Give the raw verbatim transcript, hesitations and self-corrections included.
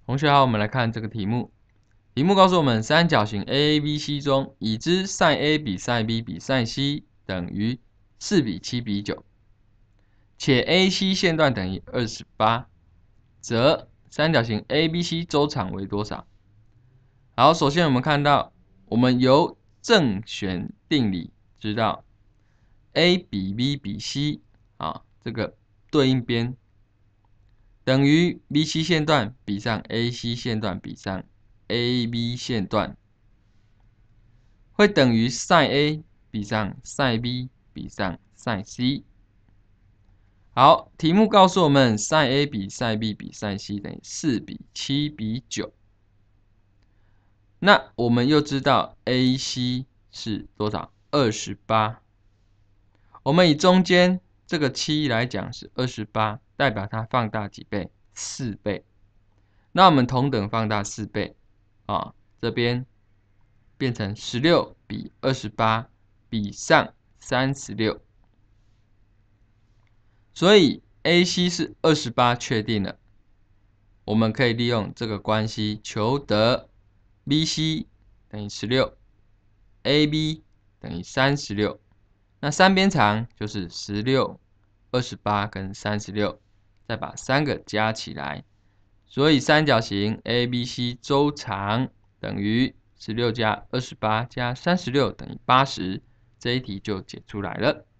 同学好，我们来看这个题目。题目告诉我们，三角形 A A B C 中，已知 sin A 比 sin B 比 sin C 等于四比七比九，且 A C 线段等于二十八，则三角形 A B C 周长为多少？好，首先我们看到，我们由正弦定理知道 A 比 B 比 C 啊，这个对应边等于 B C 线段比上 A C 线段比上 A B 线段，会等于 sin A 比上 sin B 比上 sin C。好，题目告诉我们 sin A 比 sin B 比 sin C 等于四比七比九。那我们又知道 A C 是多少？二十八。我们以中间这个七来讲是二十八，代表它放大几倍？四倍。那我们同等放大四倍啊，这边变成十六比二十八比上三十六。所以 A C 是二十八确定了，我们可以利用这个关系求得 B C 等于十六 ，A B 等于三十六。那三边长就是十六、二十八跟三十六，再把三个加起来，所以三角形 A B C 周长等于十六加二十八加三十六等于八十，这一题就解出来了。